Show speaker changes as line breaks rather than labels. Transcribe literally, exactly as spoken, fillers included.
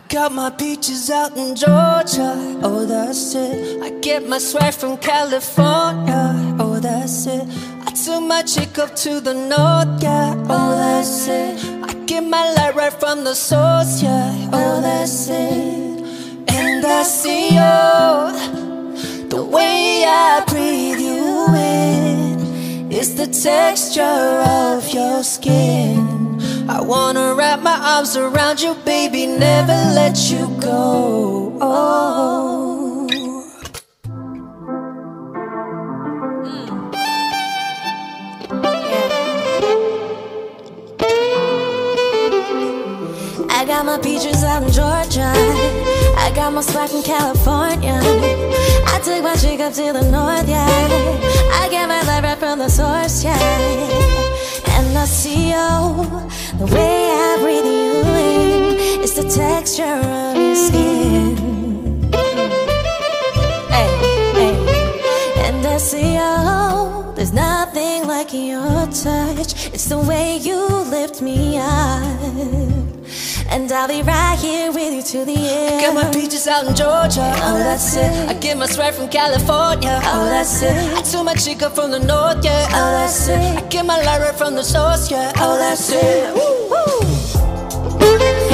got my peaches out in Georgia, oh that's it. I get my swag from California, oh that's it. I took my chick up to the north, yeah, oh that's it. I get my light right from the source, yeah, oh that's it. And I see you, the way I breathe you in, it's the texture of your skin. I wanna wrap my arms around you, baby, never let you go. Oh. Mm. I got my peaches out in Georgia, I got my swag from California. I took my chick up to the north, yeah. I get my light right from the source, yeah. And I see you, the way I breathe you in, it's the texture of your skin. Hey, hey. And I see you, there's nothing like your touch. It's the way you lift me up. And I'll be right here with you to the end. I got my peaches out in Georgia, oh that's it. I get my swag from California, oh that's it. I took my chick up from the north, yeah, oh that's it. I get my light right from the source, yeah, oh that's it. Woo, woo.